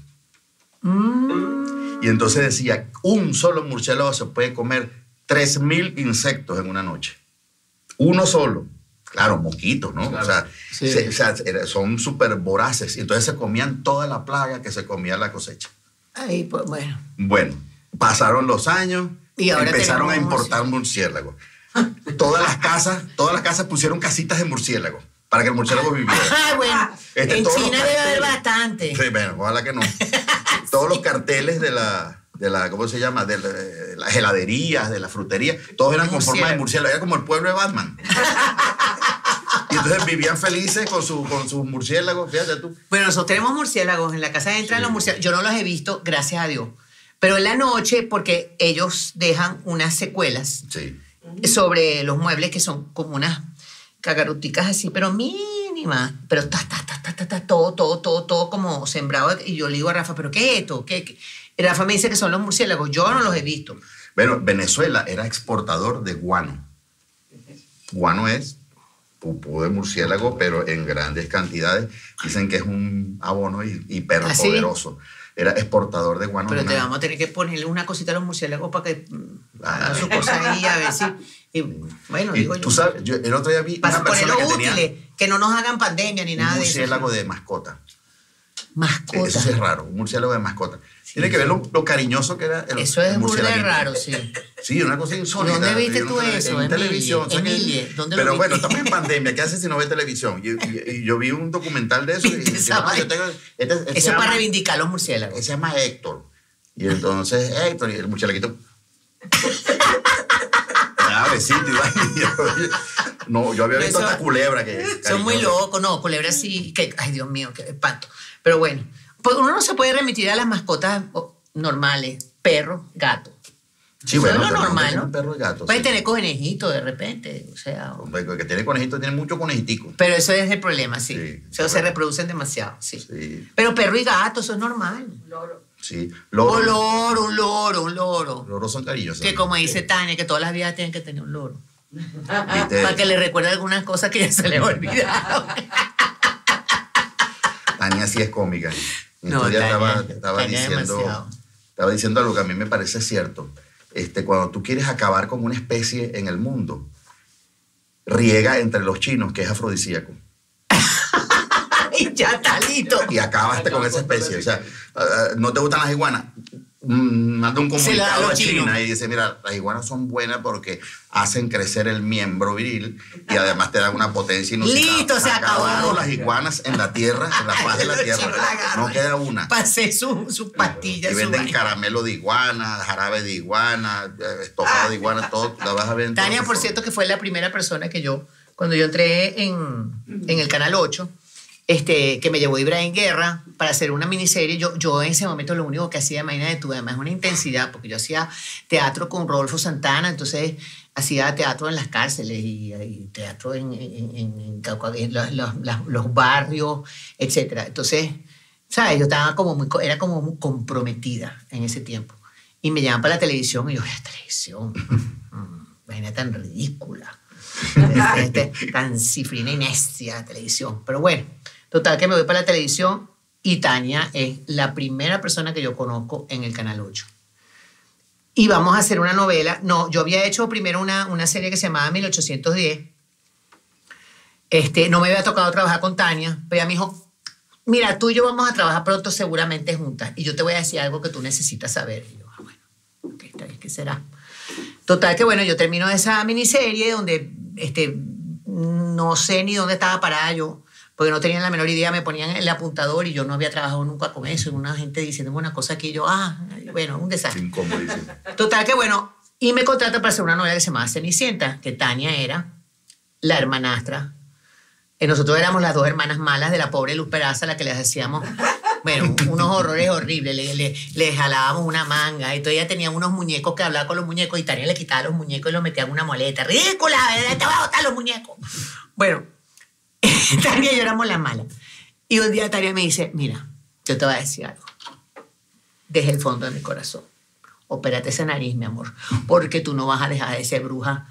Mm. Y entonces decía, un solo murciélago se puede comer tres mil insectos en una noche. Uno solo. Claro, mosquitos, ¿no? Claro. O sea, Sí. se- o sea, era- son súper voraces. Y entonces se comían toda la plaga que se comía la cosecha. Ay, pues bueno. Bueno, pasaron los años Y ahora empezaron a tenemos importar murciélagos. Todas las casas, todas las casas pusieron casitas de murciélago para que el murciélago viviera. Ah, bueno. Este, en todos los China debe haber carteles. bastante. Sí, bueno, ojalá que no. Todos los carteles de la, de la, ¿cómo se llama? De la- de las heladerías, de la frutería, todos eran con forma de murciélago. Era como el pueblo de Batman. Y entonces vivían felices con, su, con sus murciélagos, fíjate tú. Bueno, nosotros tenemos murciélagos. En la casa entran los murciélagos. Yo no los he visto, gracias a Dios. Pero en la noche, porque ellos dejan unas secuelas Sí. sobre los muebles que son como unas cagaruticas así, pero mínimas. Pero ta, ta, ta, ta, ta, ta, todo, todo, todo, todo como sembrado. Y yo le digo a Rafa, ¿pero qué es esto? ¿Qué, qué? Y Rafa me dice que son los murciélagos. Yo no los he visto. Bueno, Venezuela era exportador de guano. Guano es pupú de murciélago, pero en grandes cantidades. Dicen que es un abono hi- hiperpoderoso. Era exportador de guano. Pero una- te vamos a tener que ponerle una cosita a los murciélagos para que mm, hagan Ah. su cosa ahí, a ver si... y, bueno, Y digo yo. tú sabes, yo el otro día vi Para una persona ponerlos que tenía útiles, que no nos hagan pandemia ni un nada de eso. murciélago de mascota. Mascota. Eso sí es raro, un murciélago de mascota. Tiene que ver lo, lo cariñoso que era el Eso es el burda de murciélaguito. raro, sí. Sí, una cosa insólita. ¿Dónde viste Yo tú no sé, eso, En Emilie? televisión. o sea que- Emilie, ¿dónde lo Pero bueno, viste? estamos en pandemia. ¿Qué haces si no ves televisión? Y, y- y yo vi un documental de eso. Y, ¿Viste y- esa no, yo vaina? tengo- este- este se Eso es para llama- reivindicar los murciélagos. Se llama Héctor. Y entonces Héctor y el murciélaguito. Ah, besito y vaina. Y yo- No, yo había visto Eso- esta culebra que. Son muy cariñosa. locos, no, culebras sí, que, ay Dios mío, qué espanto. Pero bueno, pues uno no se puede remitir a las mascotas oh, normales, perro, gato. Sí, Eso bueno, es lo todo el mundo normal, tiene ¿no? un perro y gato. Puedes sí. tener conejito de repente, o sea... o- Hombre, el que tiene conejito tiene mucho conejitico. Pero eso es el problema, sí. Sí, o sea, se bueno. reproducen demasiado, sí. Sí, Pero perro y gato, eso es normal. sí. Un Loros, loro, un loro, un loro. loros son cariñosos. Que como dice Tania, que todas las vidas tienen que tener un loro. ¿Viste? Para que le recuerde algunas cosas que ya se le ha olvidado. Tania sí es cómica. En No, estos días Tania- estaba, estaba Tania diciendo, demasiado. estaba diciendo algo que a mí me parece cierto. Este, cuando tú quieres acabar con una especie en el mundo, riega entre los chinos, que es afrodisíaco. Y ya está listo. Y acabaste con esa especie. O sea, uh, no te gustan las iguanas. Mm, Manda un Se la da a comunicado los a China chinos. y dice, mira, las iguanas son buenas porque hacen crecer el miembro viril y además te dan una potencia inusitada. Listo, se acabó. Acabaron las iguanas en la tierra, en la faz de la Los tierra. chinos la agarran. No queda una. Pasé su, su pastilla, Y su venden vaina. caramelo de iguana, jarabe de iguana, eh, estofado de iguana, todo. La vas a ver en todos Tania, los por foros. cierto, que fue la primera persona que yo, cuando yo entré en, en el Canal ocho, este, que me llevó Ibrahim Guerra para hacer una miniserie. Yo, yo en ese momento lo único que hacía, imagínate tú, además una intensidad, porque yo hacía teatro con Rodolfo Santana, entonces hacía teatro en las cárceles y, y teatro en, en, en, en, Cauca- en los, los, los- los barrios, etcétera. Entonces, ¿sabes? Yo estaba como muy, co- era como muy comprometida en ese tiempo. Y me llaman para la televisión y yo, la televisión, mm, vaina tan ridícula, este, este, tan cifrina y necia la televisión. Pero bueno, total que me voy para la televisión y Tania es la primera persona que yo conozco en el Canal ocho. Y vamos a hacer una novela. No, yo había hecho primero una, una serie que se llamaba mil ochocientos diez. Este, no me había tocado trabajar con Tania, pero ella me dijo, mira, tú y yo vamos a trabajar pronto seguramente juntas y yo te voy a decir algo que tú necesitas saber. Y yo, ah, bueno, ok, está bien, ¿qué será? Total que bueno, yo termino esa miniserie donde este, no sé ni dónde estaba parada yo, porque no tenían la menor idea, me ponían el apuntador y yo no había trabajado nunca con eso, y una gente diciendo una cosa aquí y yo, ah, bueno, un desastre. Incomodísimo. Total que bueno, y me contratan para hacer una novela que se llamaba Cenicienta, que Tania era la hermanastra. Eh, nosotros éramos las dos hermanas malas de la pobre Luz Peraza, la que les hacíamos, bueno, unos horrores horribles. Le, le, le jalábamos una manga, y todavía tenían unos muñecos que hablaba con los muñecos, y Tania le quitaba los muñecos y los metía en una maleta. ¡Ridícula! ¡Te voy a botar los muñecos! Bueno, Tania y yo éramos las malas. Y un día Tania me dice, mira, yo te voy a decir algo. Desde el fondo de mi corazón. Opérate esa nariz, mi amor, porque tú no vas a dejar de ser bruja.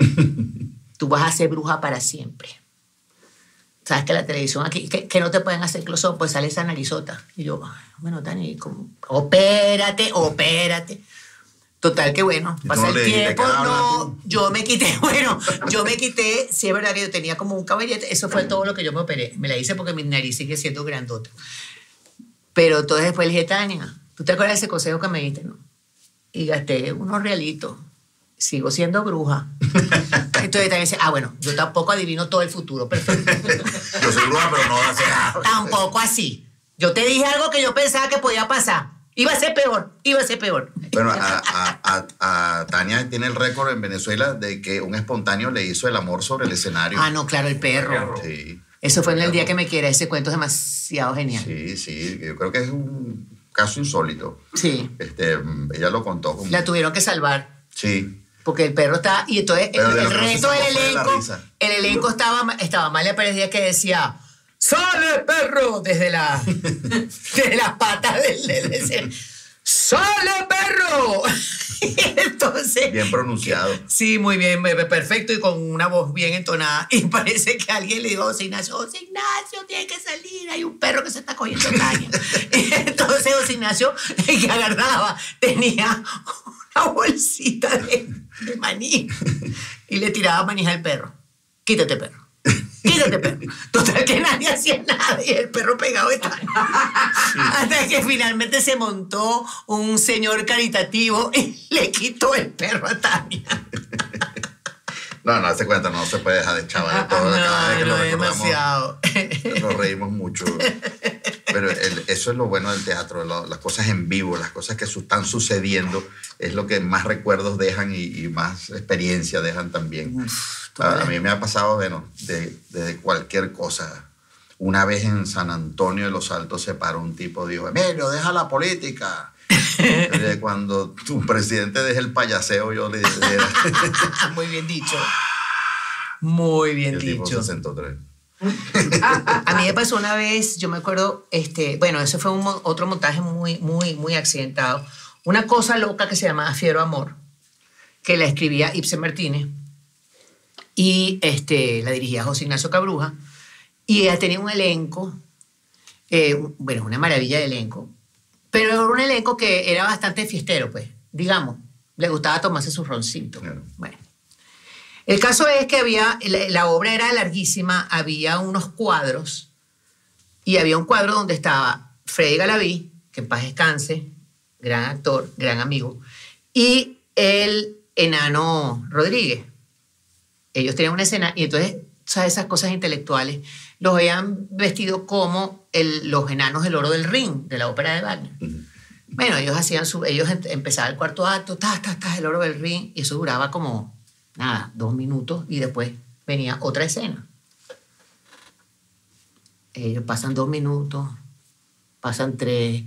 Tú vas a ser bruja para siempre. Sabes que la televisión aquí, que, que no te pueden hacer close-up, pues sale esa narizota. Y yo, ay, bueno, Tania, ¿cómo? Opérate, opérate. Total que bueno, ¿Y tú pasa no el le dijiste, tiempo, "Cabra, no, tú"? yo me quité, bueno, yo me quité, sí es verdad que yo tenía como un caballete, eso fue todo lo que yo me operé. Me la hice porque mi nariz sigue siendo grandota. Pero entonces después le dije, Tania, ¿tú te acuerdas de ese consejo que me diste, no? Y gasté unos realitos. Sigo siendo bruja. Entonces Tania dice, ah, bueno, yo tampoco adivino todo el futuro, perfecto. Yo soy bruja, pero no hace nada. Tampoco así. Yo te dije algo que yo pensaba que podía pasar. Iba a ser peor, iba a ser peor. Bueno, a, a, a, a Tania tiene el récord en Venezuela de que un espontáneo le hizo el amor sobre el escenario. Ah, no, claro, el perro. Sí. Eso fue en El Día que me quiera. Ese cuento es demasiado genial. Sí, sí, yo creo que es un caso insólito. Sí. Este, ella lo contó como... La tuvieron que salvar. Sí. Porque el perro está... Y entonces Pero el, de el lo que no se resto del sacó fue de la elenco... risa. El elenco estaba, estaba Amalia Pérez Díaz, que decía... ¡Sale, perro! Desde, la, desde las patas del, del escenario. ¡Sale, perro! Entonces... Bien pronunciado. Sí, muy bien, perfecto, y con una voz bien entonada. Y parece que alguien le dijo a José Ignacio, José Ignacio, tiene que salir, hay un perro que se está cogiendo caña. Y entonces José Ignacio, que agarraba, tenía una bolsita de, de maní y le tiraba maní al perro. Quítate, perro. Quítate, perro. Total que nadie hacía nada y el perro pegado estaba. Hasta que finalmente se montó un señor caritativo y le quitó el perro a Tania. No, no, se cuenta, no se puede dejar de chaval. Todo, cada vez que No, lo no, recordamos, demasiado. nos reímos mucho. Pero el- eso es lo bueno del teatro, lo- las cosas en vivo, las cosas que su- están sucediendo, es lo que más recuerdos dejan y, y más experiencia dejan también. Uf, A, a mí me ha pasado, bueno, de, de cualquier cosa. Una vez en San Antonio de los Altos se paró un tipo, dijo, Emilio, deja la política. Yo le dije, cuando tu presidente deje el payaseo, yo le dije, Muy bien dicho. Muy y bien el tipo dicho. se sentó otra vez. A mí me pasó una vez, yo me acuerdo, este, bueno, eso fue un, mo- otro montaje muy, muy, muy accidentado. Una cosa loca que se llamaba Fiero Amor, que la escribía Ibsen Martínez y este, la dirigía José Ignacio Cabruja. Y ella tenía un elenco, eh, un- bueno, una maravilla de elenco, pero era un elenco que era bastante fiestero, pues, digamos. Le gustaba tomarse su roncito. Claro. Bueno. El caso es que había, la, la obra era larguísima, había unos cuadros, y había un cuadro donde estaba Freddy Galaví, que en paz descanse, gran actor, gran amigo, y el enano Rodríguez. Ellos tenían una escena, y entonces, ¿sabes? Esas cosas intelectuales los habían vestido como el- los enanos del Oro del Rin, de la ópera de Wagner. Bueno, ellos hacían su, ellos em- empezaba el cuarto acto, ta, ta, ta, el Oro del Rin, y eso duraba como, nada, dos minutos, y después venía otra escena. Ellos pasan dos minutos, pasan tres,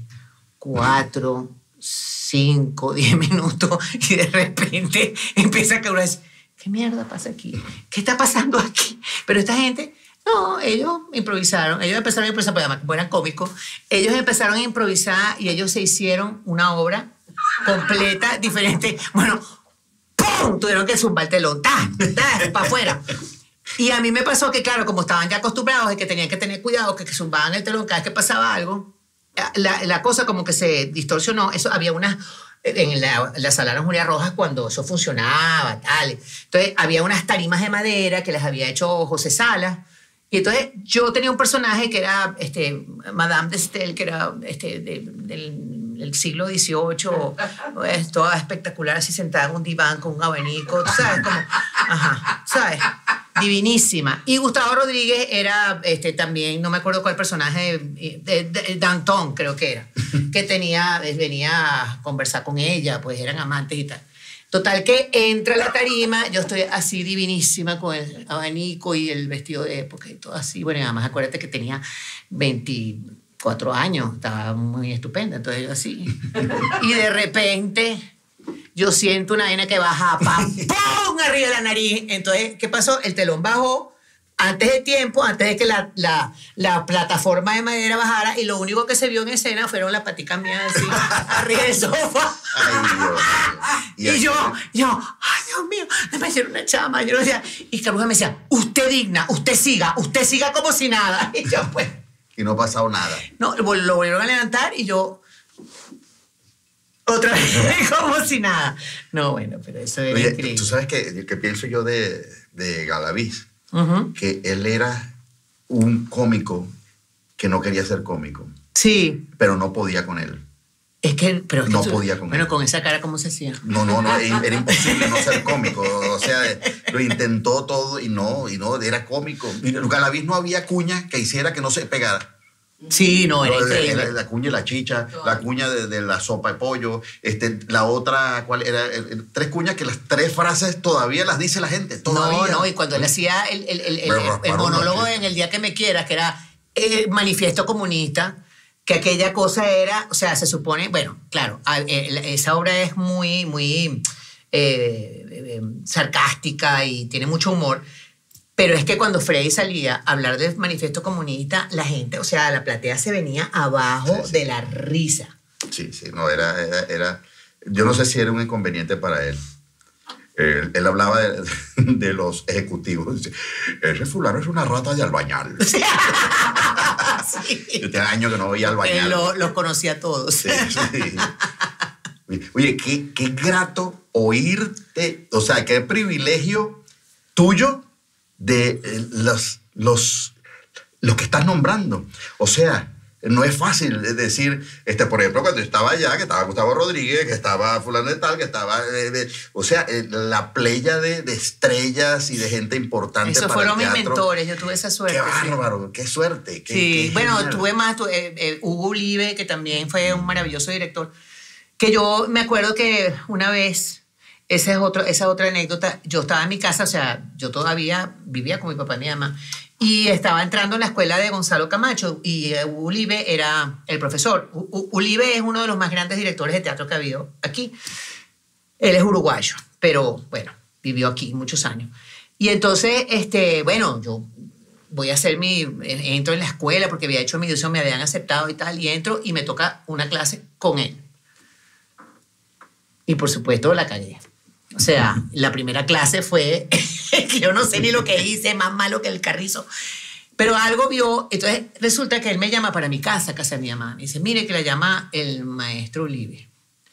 cuatro, cinco, diez minutos, y de repente empieza a caer. ¿qué mierda pasa aquí? ¿Qué está pasando aquí? Pero esta gente, no, ellos improvisaron, ellos empezaron a improvisar, porque además como eran cómicos, ellos empezaron a improvisar y ellos se hicieron una obra completa, diferente. Bueno, ¡pum! Tuvieron que zumbar el telón, ¡ta! ¡ta! Para afuera. Y a mí me pasó que, claro, como estaban ya acostumbrados y que tenían que tener cuidado, que, que zumbaban el telón cada vez que pasaba algo, la, la cosa como que se distorsionó. Eso había unas... En la, la sala de Julia Rojas, cuando eso funcionaba, tal. Entonces, había unas tarimas de madera que las había hecho José Salas. Y entonces, yo tenía un personaje que era este, Madame de Staël, que era este, de, del, del siglo dieciocho, pues, toda espectacular, así sentada en un diván con un abanico, ¿sabes? Como, ajá, ¿sabes? Divinísima. Y Gustavo Rodríguez era este, también, no me acuerdo cuál personaje, de, de, de Danton creo que era, que tenía, venía a conversar con ella, pues eran amantes y tal. Total que entra la tarima, yo estoy así divinísima con el abanico y el vestido de época y todo así. Bueno, y además acuérdate que tenía veinticuatro años, estaba muy estupenda, entonces yo así. Y de repente... yo siento una vaina que baja, ¡pam! ¡Pum! Arriba de la nariz. Entonces, ¿qué pasó? El telón bajó antes de tiempo, antes de que la, la, la plataforma de madera bajara, y lo único que se vio en escena fueron las paticas mías así, arriba del sofá. Ay, Dios. Y, y yo, yo, ay, Dios mío, me hicieron una chama. Yo no decía, y Carlos me decía, usted digna, usted siga, usted siga como si nada. Y yo, pues... Y no ha pasado nada. No, lo volvieron a levantar y yo... otra vez, como si nada. No, bueno, pero eso era Oye, increíble. tú sabes que, que pienso yo de, de Galaviz, Uh-huh. que él era un cómico que no quería ser cómico, Sí, pero no podía con él. es que... Pero es que No tú- podía con Bueno, él. con esa cara, ¿cómo se hacía? No, no, no, era era imposible no ser cómico. O sea, lo intentó todo y no, y no, era cómico. Mira, Galaviz no había cuña que hiciera que no se pegara. Sí, no, era No, increíble. la, la cuña de la chicha, la cuña de, de la sopa de pollo, este, la otra, ¿cuál era? El- el- tres cuñas que las tres frases todavía las dice la gente, todavía. No, no, y cuando él hacía el, el, el, el, Pero, el pero, monólogo sí. en El día que me quieras, que era el manifiesto comunista, que aquella cosa era, o sea, se supone, bueno, claro, a- eh, esa obra es muy, muy eh, eh, sarcástica y tiene mucho humor, pero es que cuando Freddy salía a hablar del manifiesto comunista, la gente, o sea, la platea se venía abajo Sí, sí. de la risa. Sí, sí, no, era, era, era- yo no sé si era un inconveniente para él. Él, él hablaba de, de los ejecutivos. Dice, ese fulano es una rata de albañal. Sí. Yo tenía años que no veía albañal. Él lo- los conocía a todos. Sí, sí. Oye, qué, qué grato oírte, o sea, qué privilegio tuyo de eh, los, los, los que estás nombrando. O sea, no es fácil decir, este, por ejemplo, cuando yo estaba allá, que estaba Gustavo Rodríguez, que estaba fulano de tal, que estaba... eh, de- o sea, eh, la playa de, de estrellas y de gente importante Esos para fueron el mis teatro. mentores, yo tuve esa suerte. Qué sí. bárbaro, qué suerte. Qué, Sí, qué bueno, genial. tuve más, tu- eh, eh, Hugo Ulibe, que también fue un maravilloso director, que yo me acuerdo que una vez, esa es otro, esa otra anécdota, yo estaba en mi casa, o sea, yo todavía vivía con mi papá y mi mamá, y estaba entrando en la escuela de Gonzalo Camacho, y eh, Hugo Ulibe era el profesor. U- U- Ulibe es uno de los más grandes directores de teatro que ha habido aquí. Él es uruguayo, pero bueno, vivió aquí muchos años. Y entonces, este, bueno, yo voy a hacer mi, entro en la escuela porque había hecho mi audición, me habían aceptado y tal, y entro y me toca una clase con él. Y por supuesto la cagué. O sea, la primera clase fue, que yo no sé ni lo que hice, más malo que el carrizo. Pero algo vio, entonces resulta que él me llama para mi casa, casa de mi mamá. Me dice, mire que la llama el maestro Ulibe.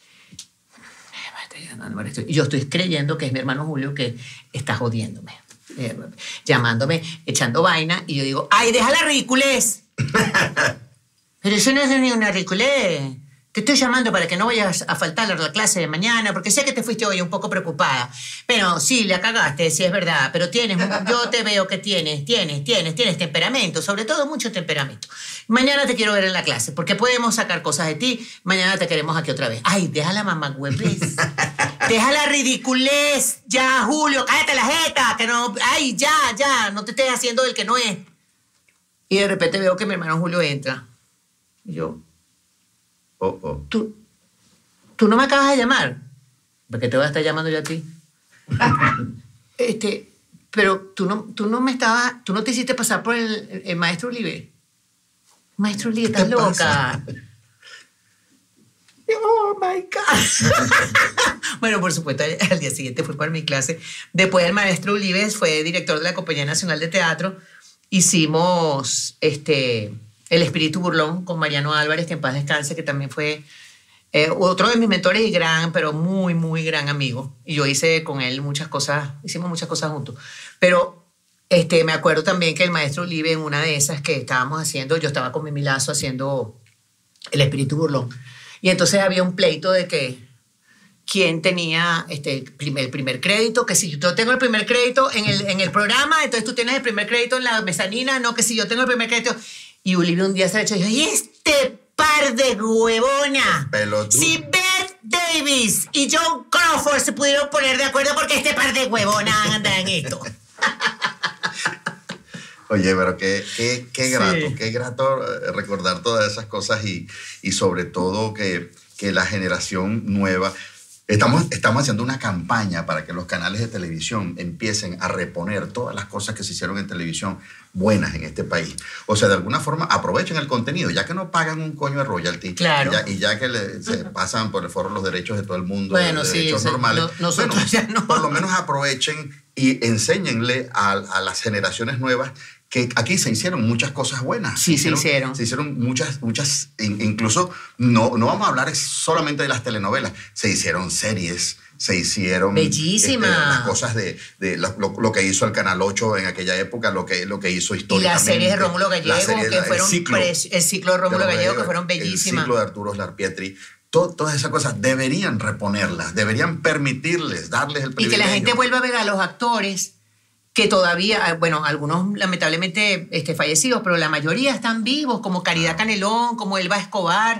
Y yo estoy creyendo que es mi hermano Julio que está jodiéndome, eh, llamándome, echando vaina, y yo digo, ¡ay, deja la ridiculez! Pero eso no es ni una ridiculez. Te estoy llamando para que no vayas a faltar a la clase de mañana, porque sé que te fuiste hoy un poco preocupada. Pero sí, la cagaste, sí es verdad, pero tienes, yo te veo que tienes, tienes, tienes, tienes temperamento, sobre todo mucho temperamento. Mañana te quiero ver en la clase, porque podemos sacar cosas de ti, mañana te queremos aquí otra vez. Ay, deja la mamagüevez. Deja la ridiculez. Ya, Julio, cállate la jeta, que no, ay, ya, ya, no te estés haciendo el que no es. Y de repente veo que mi hermano Julio entra. Y yo, Oh, oh. ¿Tú, tú no me acabas de llamar? ¿Por qué te voy a estar llamando yo a ti? este, pero tú no, tú no me estabas, tú no te hiciste pasar por el, el maestro Olive. Maestro Olive, estás ¿Qué pasa? loca. Oh my God. Bueno, por supuesto, al, al día siguiente fui para mi clase. Después el maestro Olives fue director de la Compañía Nacional de Teatro. Hicimos este, El Espíritu Burlón con Mariano Álvarez, que en paz descanse, que también fue eh, otro de mis mentores y gran, pero muy, muy gran amigo. Y yo hice con él muchas cosas, hicimos muchas cosas juntos. Pero este, me acuerdo también que el maestro Olive, en una de esas que estábamos haciendo, yo estaba con Mimi Lazo haciendo El Espíritu Burlón. Y entonces había un pleito de que quién tenía este, el, primer, el primer crédito, que si yo tengo el primer crédito en el, en el programa, entonces tú tienes el primer crédito en la mezanina, no que si yo tengo el primer crédito. Y Olivia un día se le echó y dijo, ¿y este par de huevona? Pelotudo. Si Beth Davis y John Crawford se pudieron poner de acuerdo porque este par de huevonas anda en esto. Oye, pero qué, qué, qué grato, Sí. qué grato recordar todas esas cosas y, y sobre todo que, que la generación nueva... Estamos, estamos haciendo una campaña para que los canales de televisión empiecen a reponer todas las cosas que se hicieron en televisión buenas en este país. O sea, de alguna forma aprovechen el contenido, ya que no pagan un coño de royalty. Claro. Y ya, y ya que le, se pasan por el foro los derechos de todo el mundo, Bueno, de sí, derechos ese- normales. no- nosotros bueno, ya no. Por lo menos aprovechen y enséñenle a, a las generaciones nuevas que aquí se hicieron muchas cosas buenas. Sí, se hicieron. Se hicieron muchas, muchas, in- incluso no, no vamos a hablar solamente de las telenovelas, se hicieron series, se hicieron... Bellísimas. este, las cosas de, de lo, lo- lo que hizo el Canal ocho en aquella época, lo que, lo que hizo Y históricamente. las series de Rómulo la Gallego, serie, que la- fueron el ciclo, pres- el ciclo de Rómulo de Gallego, que fueron El bellísimas. ciclo de Arturo Slarpietri. To- todas esas cosas deberían reponerlas, deberían permitirles, darles el Y que privilegio. la gente vuelva a ver a los actores que todavía, bueno, algunos lamentablemente este, fallecidos, pero la mayoría están vivos, como Caridad Canelón, como Elba Escobar,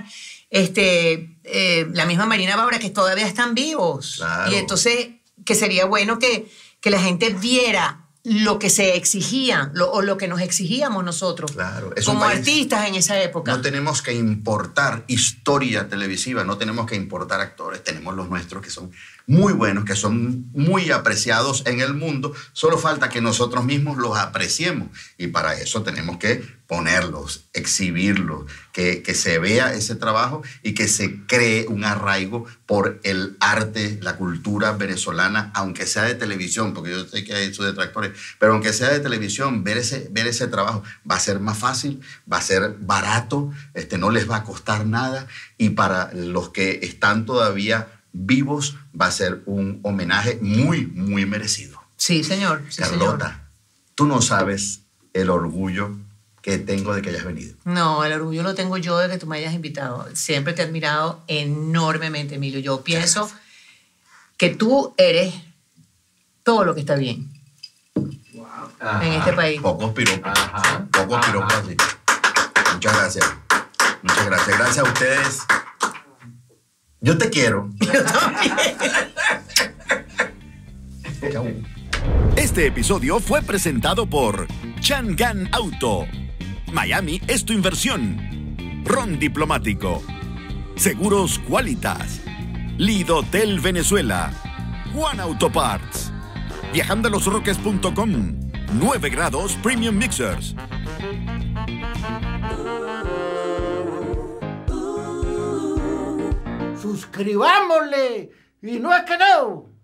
este, eh, la misma Marina Baura, que todavía están vivos. Claro. Y entonces, que sería bueno que, que la gente viera lo que se exigía, lo, o lo que nos exigíamos nosotros, Claro, es un como país- artistas en esa época. No tenemos que importar historia televisiva, no tenemos que importar actores, tenemos los nuestros que son muy buenos, que son muy apreciados en el mundo, solo falta que nosotros mismos los apreciemos y para eso tenemos que ponerlos, exhibirlos, que, que se vea ese trabajo y que se cree un arraigo por el arte, la cultura venezolana, aunque sea de televisión, porque yo sé que hay sus detractores, pero aunque sea de televisión, ver ese, ver ese trabajo va a ser más fácil, va a ser barato, este, no les va a costar nada y para los que están todavía vivos va a ser un homenaje muy, muy merecido. Sí, señor. Sí, Carlota, señor. tú no sabes el orgullo que tengo de que hayas venido. No, el orgullo lo tengo yo de que tú me hayas invitado. Siempre te he admirado enormemente, Emilio. Yo pienso que tú eres todo lo que está bien en este país. Pocos piropos, Ajá. pocos Ajá. piropos así. Muchas gracias. Muchas gracias. Gracias a ustedes. Yo te quiero. Chau. Este episodio fue presentado por Changan Auto. Miami es tu inversión. Ron Diplomático. Seguros Qualitas. Lidotel Venezuela. Juan Autoparts. Viajando a los roques punto com. nueve grados Premium Mixers. Suscribámosle y no es que no.